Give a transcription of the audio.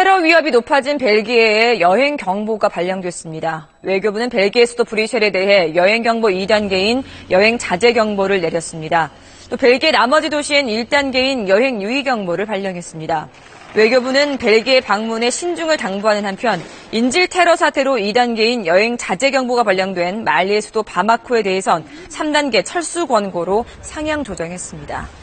테러 위협이 높아진 벨기에에 여행 경보가 발령됐습니다. 외교부는 벨기에 수도 브뤼셀에 대해 여행 경보 2단계인 여행 자제 경보를 내렸습니다. 또 벨기에 나머지 도시엔 1단계인 여행 유의 경보를 발령했습니다. 외교부는 벨기에 방문에 신중을 당부하는 한편 인질 테러 사태로 2단계인 여행 자제 경보가 발령된 말리의 수도 바마코에 대해선 3단계 철수 권고로 상향 조정했습니다.